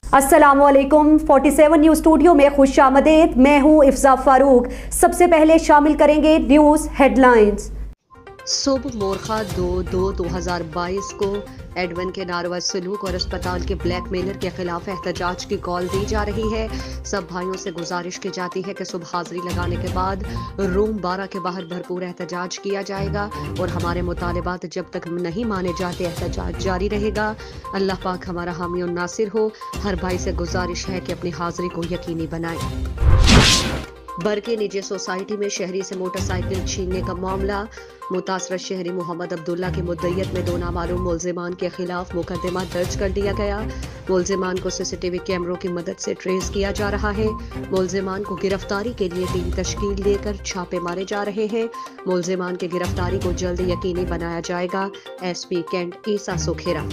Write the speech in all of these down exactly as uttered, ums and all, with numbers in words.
अस्सलामुअलैकुम सैंतालीस news studio में खुश आमदेद। मैं हूं इफ्जा फारूक। सबसे पहले शामिल करेंगे न्यूज़ हेडलाइंस। सुबह मोरखा दो दो दो हजार बाईस को एडवन के नारवा सलूक और अस्पताल के ब्लैकमेलर के खिलाफ एहतजाज की कॉल दी जा रही है। सब भाइयों से गुजारिश की जाती है कि सुबह हाजिरी लगाने के बाद रूम बारह के बाहर भरपूर एहतजाज किया जाएगा और हमारे मुतालिबात जब तक नहीं माने जाते एहतजाज जारी रहेगा। अल्लाह पाक हमारा हामी और नासिर हो। हर भाई से गुजारिश है कि अपनी हाजिरी को यकीनी बनाए। बरके निजी सोसाइटी में शहरी से मोटरसाइकिल छीनने का मामला। मुतासर शहरी मोहम्मद अब्दुल्ला की मुद्दइयत में दो नामालूम मुल्जिमान के खिलाफ मुकदमा दर्ज कर दिया गया। मुल्जिमान को सीसीटीवी कैमरों की मदद से ट्रेस किया जा रहा है। मुल्जिमान को गिरफ्तारी के लिए टीम तश्कील देकर छापे मारे जा रहे हैं। मुल्जिमान की गिरफ्तारी को जल्द यकीनी बनाया जाएगा। SP Cantt Isa Sukhera.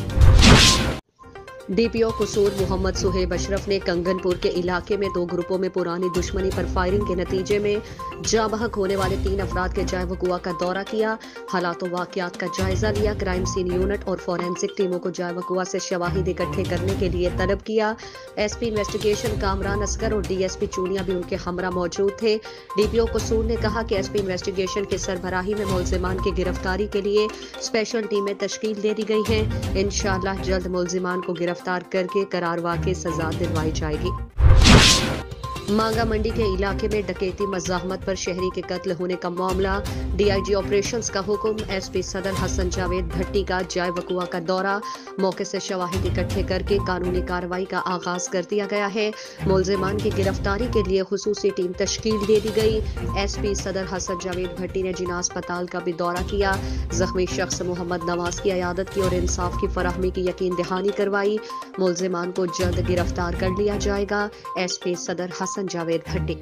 DPO Kasur Mohammad Suhaib Ashraf ने कंगनपुर के इलाके में दो ग्रुपों में पुरानी दुश्मनी पर फायरिंग के नतीजे में जाँ बहक होने वाले तीन अफराद के जाय वकुआ का दौरा किया। हालात व वाकयात का जायजा लिया। क्राइम सीन यूनिट और फॉरेंसिक टीमों को जाय वकुआ से शवाहिद इकट्ठे करने के लिए तलब किया। एसपी इन्वेस्टिगेशन कामरान असगर और डीएसपी चूनिया भी उनके हमरा मौजूद थे। डीपीओ कसूर ने कहा कि एसपी इन्वेस्टिगेशन की सरबराही में मुल्जिमान की गिरफ्तारी के लिए स्पेशल टीमें तश्कील दे दी गई हैं। इंशाअल्लाह जल्द मुल्जिमान को गिरफ्तार करके करार वाक़ई सजा दिलवाई जाएगी। मांगा मंडी के इलाके में डकैती मज़ाहमत पर शहरी के कत्ल होने का मामला। डीआईजी ऑपरेशंस का हुक्म। एसपी सदर हसन जावेद भट्टी का जाय वकुआ का दौरा। मौके से शवाहिद इकट्ठे करके कानूनी कार्रवाई का आगाज कर दिया गया है। मुल्जिमान की गिरफ्तारी के लिए खुसूसी टीम तश्कील दे दी गई। एसपी सदर हसन जावेद भट्टी ने जिना अस्पताल का भी दौरा किया। जख्मी शख्स मोहम्मद नवाज की अयादत की और इंसाफ की फराहमी की यकीन दहानी करवाई। मुल्जिमान को जल्द गिरफ्तार कर लिया जाएगा। एसपी सदर हसन जावेद भट्टी।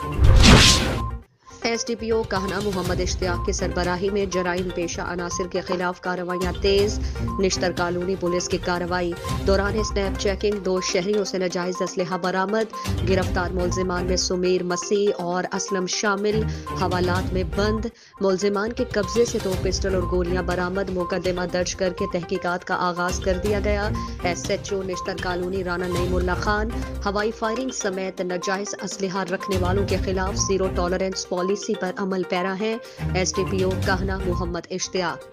एसडीपीओ कहना मोहम्मद इश्तियाक की सरबराही में जराइम पेशा अनासिर के खिलाफ कार्रवाइयां तेज। निश्तर कॉलोनी पुलिस की कार्रवाई दौरान स्नैप चेकिंग दो शहरियों से नाजायज असलहा बरामद। गिरफ्तार मुल्जिमान में सुमीर मसीह और असलम शामिल। हवालात में बंद। मुल्जिमान के कब्जे से दो पिस्टल और गोलियां बरामद। मुकदमा दर्ज करके तहकीकात का आगाज कर दिया गया। एसएचओ निश्तर कॉलोनी राना नईमुल्ला खान हवाई फायरिंग समेत नाजायज असलहा रखने वालों के खिलाफ जीरो टॉलरेंस पॉलिसी इसी पर अमल पैरा है। एसडीपीओ कहना मोहम्मद इश्तियाक।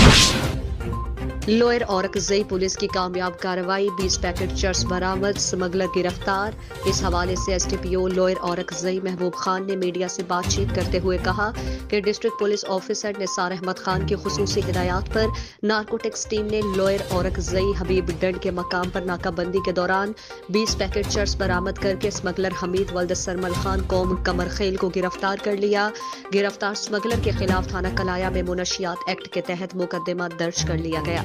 लोअर औरकजई पुलिस की कामयाब कार्रवाई। बीस पैकेट चर्स बरामद। स्मगलर गिरफ्तार। इस हवाले से एसडीपीओ लोअर औरकजई महबूब खान ने मीडिया से बातचीत करते हुए कहा कि district police officer Nisar Ahmad Khan की खुसूसी हिदायत पर नारकोटिक्स टीम ने लोअर औरकजई हबीब डंड के मकाम पर नाकाबंदी के दौरान बीस पैकेट चर्स बरामद करके स्मगलर हमीद वल्द सरमल खान कौम कमर खेल को गिरफ्तार कर लिया। गिरफ्तार स्मगलर के खिलाफ थाना कलाया में मुनशियात एक्ट के तहत मुकदमा दर्ज कर लिया गया।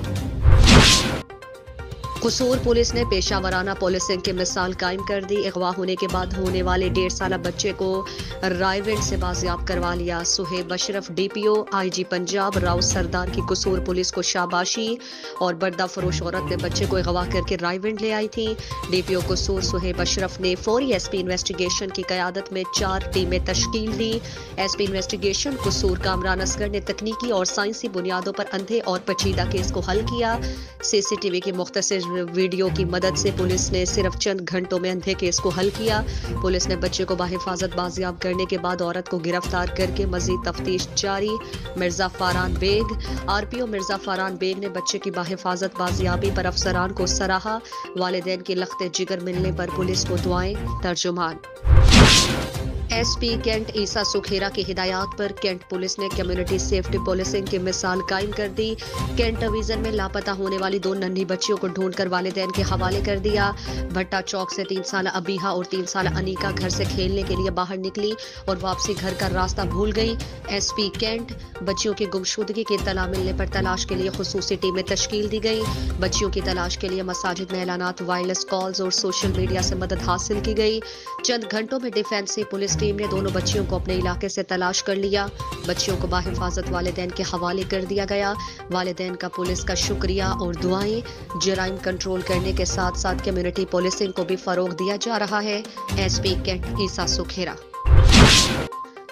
कसूर पुलिस ने पेशावराना पुलिसिंग की मिसाल कायम कर दी। अगवा होने के बाद होने वाले डेढ़ साल बच्चे को रायविंड से बाजियाब करवा लिया। सुहेब अशरफ डीपीओ आईजी पंजाब राव सरदार की कसूर पुलिस को शाबाशी। और बर्दा फरोश औरत ने बच्चे को अगवा करके रायविंड ले आई थी। डीपीओ कसूर सुहेब अशरफ ने फौरी एसपी इन्वेस्टिगेशन की क़यादत में चार टीमें तश्कील दी। एसपी इन्वेस्टिगेशन कसूर कामरान असगर ने तकनीकी और साइंसी बुनियादों पर अंधे और पेचीदा केस को हल किया। सीसीटीवी की मुख्तसर वीडियो की मदद से पुलिस ने सिर्फ चंद घंटों में अंधे केस को हल किया। पुलिस ने बच्चे को बाहिफाजत बाजियाब करने के बाद औरत को गिरफ्तार करके मजीद तफ्तीश जारी। मिर्जा फारान बेग आरपीओ मिर्जा फारान बेग ने बच्चे की बाहिफाजत बाजियाबी पर अफसरान को सराहा। वालिदैन की लख्ते जिगर मिलने पर पुलिस को दुआएं। तर्जुमान। एसपी कैंट ईसा सुखेरा की हिदायत पर कैंट पुलिस ने कम्युनिटी सेफ्टी पुलिसिंग की मिसाल कायम कर दी। कैंट डिवीजन में लापता होने वाली दो नन्ही बच्चियों को ढूंढकर वालिदैन के हवाले कर दिया। भट्टा चौक से तीन साल अबीहा और तीन साल अनीका घर से खेलने के लिए बाहर निकली और वापसी घर का रास्ता भूल गई। एसपी कैंट बच्चियों की गुमशुदगी की इत्तला मिलने पर तलाश के लिए खुसूसी टीमें तश्कील दी गई। बच्चियों की तलाश के लिए मसाजिद में ऐलानात, वायरलेस कॉल्स और सोशल मीडिया से मदद हासिल की गई। चंद घंटों में डिफेंसिव पुलिस टीम ने दोनों बच्चियों को अपने इलाके से तलाश कर लिया। बच्चियों को बाहिफाजत वालिदैन के हवाले कर दिया गया। वालिदैन का पुलिस का शुक्रिया और दुआएं। जराइम कंट्रोल करने के साथ साथ कम्युनिटी पुलिसिंग को भी फरोग दिया जा रहा है। SP Cantt Isa Sukhera.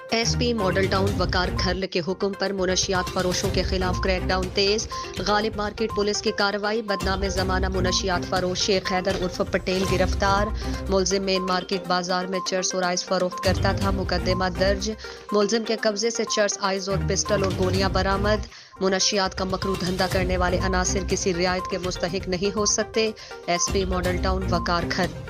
SP model town Waqar Kharal के हुक्म पर मुनशियात फरोशों के खिलाफ क्रैकडाउन तेज। गालिब मार्केट पुलिस की कार्रवाई। बदनाम जमाना मुनशियात फरोश शेख हैदर उर्फ पटेल गिरफ्तार। मुलजिम मेन मार्केट बाजार में चर्स और आइस फरोख्त करता था। मुकदमा दर्ज। मुलजिम के कब्जे से चर्स, आइस और पिस्टल और गोलियां बरामद। मुनशियात का मकरू धंधा करने वाले अनासिर किसी रियायत के मुस्तहिक नहीं हो सकते। SP model town Waqar Kharal.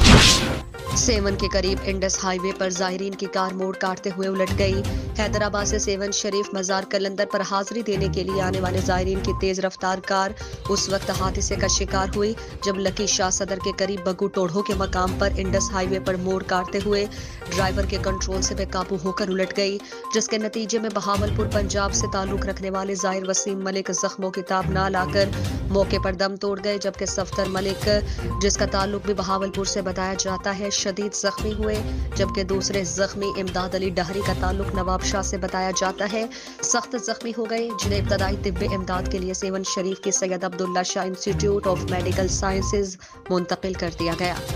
Sehwan के करीब इंडस हाईवे पर जायरीन की कार मोड़ काटते हुए उलट गई। हैदराबाद से सेवन शरीफ मजार कलंदर पर हाजिरी देने के लिए आने वाले जायरीन की तेज रफ्तार कार उस वक्त हादसे का शिकार हुई जब लकी शाह सदर के करीब बगू टोढ़ो के मकाम पर इंडस हाईवे पर मोड़ काटते हुए ड्राइवर के कंट्रोल से बेकाबू होकर उलट गई, जिसके नतीजे में बहावलपुर पंजाब से ताल्लुक रखने वाले जाहिर वसीम मलिक जख्मों की ताब ना लाकर मौके पर दम तोड़ गए, जबकि सफ्तर मलिक, जिसका ताल्लुक भी बहावलपुर से बताया जाता है, शदीद जख्मी हुए। जबकि दूसरे जख्मी इमदाद अली डहरी का ताल्लुक नवाब शाह से बताया जाता है, सख्त जख्मी हो गए, जिन्हें इब्तदाई तिब्बे इमदाद के लिए सेवन शरीफ की Syed Abdullah Shah institute of medical sciences मुंतकिल कर दिया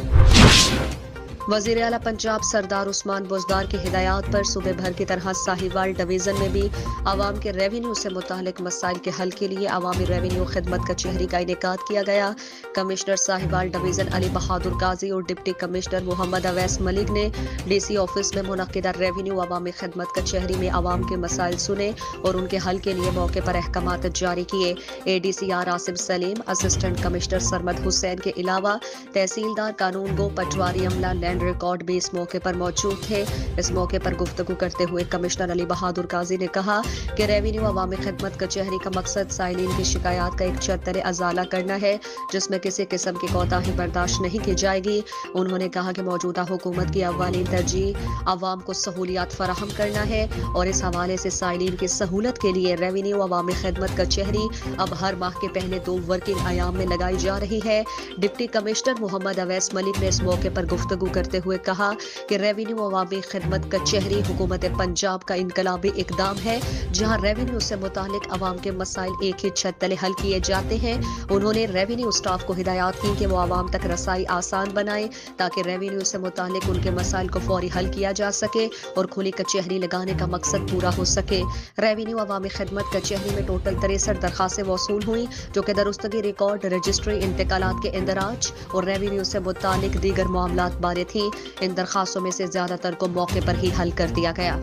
गया। वजीर आला पंजाब सरदार उस्मान बुज़दार की हिदायत पर सूबे भर की तरह साहिवाल डिवीजन में भी आवाम के रेवेन्यू से मुतालिक मसाइल के हल के लिए अवामी रेवेन्यू खिदमत कचहरी का इनेकाद किया गया। कमिश्नर साहिवाल डिवीजन अली बहादुर गाजी और डिप्टी कमिश्नर मोहम्मद अवैस मलिक ने डीसी ऑफिस में मुनक्किदा रेवेन्यू अवामी खिदमत कचहरी में आवाम के मसाइल सुने और उनके हल के लिए मौके पर अहकामात जारी किए। A D C R Asim Saleem, assistant commissioner Sarmad Hussain के अलावा तहसीलदार कानून गो, पटवारी अमला, लैंड रिकॉर्ड भी इस मौके पर मौजूद थे। इस मौके पर गुफ्तगू करते हुए कमिश्नर अली बहादुर गाजी ने कहा कि रेवेन्यू अवामी खिदमत कचहरी का मकसद साइलिन की शिकायत का एक चरतर अजाला करना है, जिसमें किसी किस्म की कोताही बर्दाश्त नहीं की जाएगी। उन्होंने कहा कि मौजूदा हुकूमत की अव्वलीन तरजीह आवाम को सहूलियात फराहम करना है और इस हवाले से साइलिन की सहूलत के लिए रेवेन्यू अवामी खिदमत कचहरी अब हर माह के पहले दो वर्किंग आयाम में लगाई जा रही है। डिप्टी कमिश्नर मोहम्मद अवैस मलिक ने इस मौके पर गुफ्तगू करते हुए कहा कि रेवेन्यू अवामी खिदमत कचहरी हुकूमत पंजाब का इनकलाबी इकदाम है, जहां रेवेन्यू से मुतालिक अवाम के मसाइल एक ही छत तले हल किए जाते हैं। उन्होंने रेवेन्यू स्टाफ को हिदायत की कि वो आवाम तक रसाई आसान बनाए ताकि रेवेन्यू से मुतालिक उनके मसाइल को फौरी हल किया जा सके और खुली कचहरी लगाने का मकसद पूरा हो सके। रेवेन्यू अवामी खिदमत कचहरी में टोटल तिरसठ दरखास्तें वसूल हुई, जो कि दरुस्तगी रिकॉर्ड, रजिस्ट्री, इंतकालात के इंदराज और रेवेन्यू से मुतालिक दीगर मामलात बारे थी। इन दरखास्तों में से ज्यादातर को मौके पर ही हल कर दिया गया।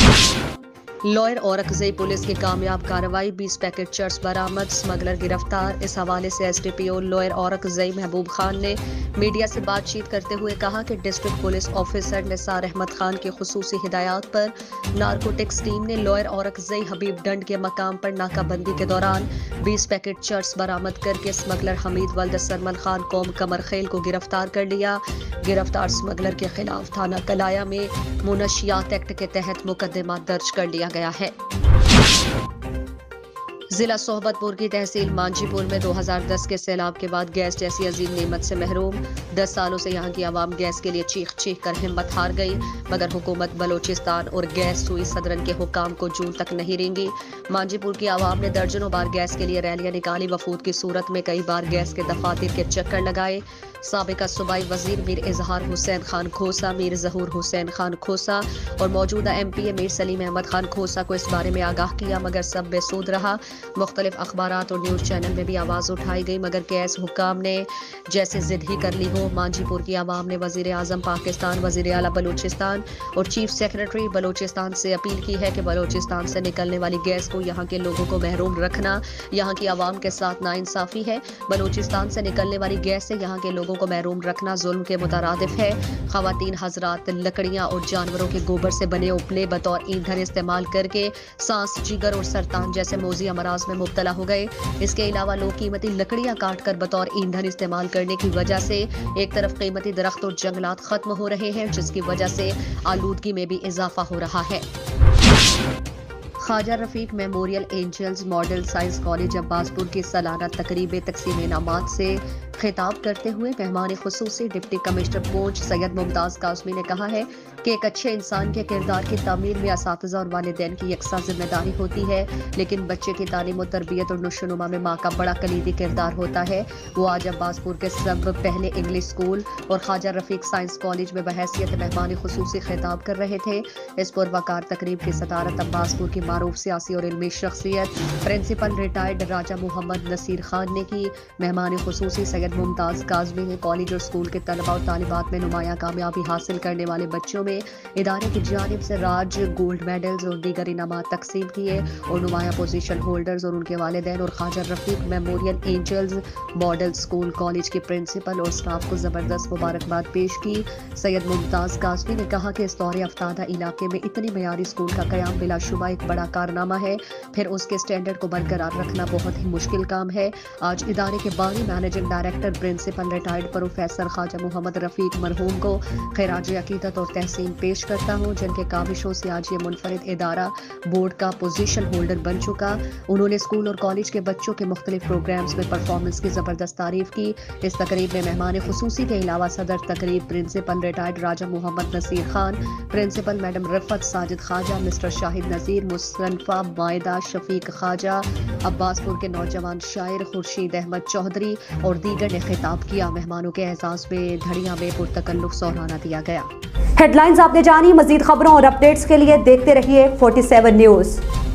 लॉयर औरकजई पुलिस की कामयाब कार्रवाई, बीस पैकेट चर्स बरामद, स्मगलर गिरफ्तार। इस हवाले से S D P O lower Orakzai Mehboob Khan ने मीडिया से बातचीत करते हुए कहा कि district police officer Nisar Ahmad Khan की खुसूसी हिदायत पर नारकोटिक्स टीम ने लॉयर औरकजई हबीब डंड के मकाम पर नाकाबंदी के दौरान बीस पैकेट चर्स बरामद करके स्मगलर हमीद वल्द सरमल खान कौम कमरखेल को गिरफ्तार कर लिया। गिरफ्तार स्मगलर के खिलाफ थाना कलाया में मुनशियात एक्ट के तहत मुकदमा दर्ज कर लिया गया है। जिला सोहबतपुर की तहसील मांझीपुर में दो हज़ार दस के सैलाब के बाद गैस जैसी अजीम नेमत से महरूम। दस सालों से यहाँ की आवाम गैस के लिए चीख चीख कर हिम्मत हार गई, मगर हुकूमत बलोचिस्तान और गैस सुई सदरन के हुकाम को जून तक नहीं रेंगी। मांझीपुर की आवाम ने दर्जनों बार गैस के लिए रैलियां निकाली, वफूद की सूरत में कई बार गैस के दफातर के चक्कर लगाए। साबिका सूबाई वजीर मीर इजहार हुसैन खान खोसा, मीर जहूर हुसैन खान खोसा और मौजूदा M P A Mir Saleem Ahmad Khan Khosa को इस बारे में आगाह किया, मगर सब बेसूद रहा। मुख्तलिफ अखबारात और न्यूज़ चैनल में भी आवाज़ उठाई गई, मगर गैस हुकाम ने जैसे जिद ही कर ली हो। मांझीपुर की आवाम ने वजीर आज़म पाकिस्तान, वजीर आला बलूचिस्तान और चीफ सेक्रेटरी बलूचिस्तान से अपील की है कि बलूचिस्तान से निकलने वाली गैस को यहाँ के लोगों को महरूम रखना यहाँ की आवाम के साथ नाइंसाफ़ी है। बलूचिस्तान से निकलने वाली गैस से यहाँ के लोगों को महरूम रखना जुल्म के मुतरादिफ है। खवातीन हजरात लकड़ियाँ और जानवरों के गोबर से बने उपले बतौर ईंधन इस्तेमाल करके सांस, जिगर और सरतान जैसे मौजी अमराज में मुब्तला हो गए। इसके अलावा लोग कीमती लकड़ियाँ काट कर बतौर ईंधन इस्तेमाल करने की वजह से एक तरफ कीमती दरख्त और जंगलात खत्म हो रहे हैं, जिसकी वजह से आलूदगी में भी इजाफा हो रहा है। Khawaja Rafiq memorial angels model science college Abbaspur की सालाना तकरीब तकसीम इनामात से खिताब करते हुए मेहमान खुसूसी डिप्टी कमिश्नर पहुंच सैयद मुमताज काज़मी ने कहा है कि एक अच्छे इंसान के किरदार की तामीर में असातिज़ा और वालिदैन की यकसा जिम्मेदारी होती है, लेकिन बच्चे की तालीम और तरबियत और नुशोनुमा में माँ का बड़ा कलीदी किरदार होता है। वो आज अब्बासपुर के सब पहले इंग्लिश स्कूल और ख्वाजा रफीक साइंस कॉलेज में बहैसियत मेहमान खुसूसी खिताब कर रहे थे। इस पुरवकार तकरीब की सदारत अब्बासपुर की मारूफ सियासी और इल्मी शख्सियत प्रिंसिपल रिटायर्ड राजा मोहम्मद नसीर खान ने की। मेहमान खुसूसी सैयद मुमताज काज़मी ने कॉलेज और स्कूल के तलबा और तालिबात में नुमाया कामयाबी हासिल करने वाले बच्चों में इदारे की जानिब से राज गोल्ड मेडल्स और दीगर इनामात तकसीम किए और नुमाया पोजीशन होल्डर्स और उनके वालिदैन और Khawaja Rafiq memorial angels model school college के प्रिंसिपल और स्टाफ को जबरदस्त मुबारकबाद पेश की। सैयद मुमताज काज़मी ने कहा कि इस दौरे अफ्तादा इलाके में इतनी मयारी स्कूल का कयाम बिलाशुबा एक बड़ा कारनामा है, फिर उसके स्टैंडर्ड को बरकरार रखना बहुत ही मुश्किल काम है। आज इदारे के बानी managing director principal retired professor Khawaja Mohammad Rafiq मरहूम को खैराज अकीदत और तहसीन पेश करता हूँ, जिनके काविशों से आज ये मुनफरिद इदारा बोर्ड का पोजीशन होल्डर बन चुका। उन्होंने स्कूल और कॉलेज के बच्चों के मुख्तलिफ प्रोग्राम्स में परफॉर्मेंस की जबरदस्त तारीफ की। इस तकरीब में मेहमान खुसूसी के अलावा सदर तकरीब principal retired Raja Mohammad Naseer Khan, principal madam Rafat Sajid Khawaja, mister Shahid Nazir, मुसन्फा मायदा शफीक ख्वाजा, अब्बासपुर के नौजवान शायर खुर्शीद अहमद चौधरी और दीगर ने खिताब किया। मेहमानों के एहसास में धड़िया में पुरतकल्लुफ सौराना दिया गया। हेडलाइंस आपने जानी। मजीद खबरों और अपडेट्स के लिए देखते रहिए फोर्टी सेवन न्यूज़।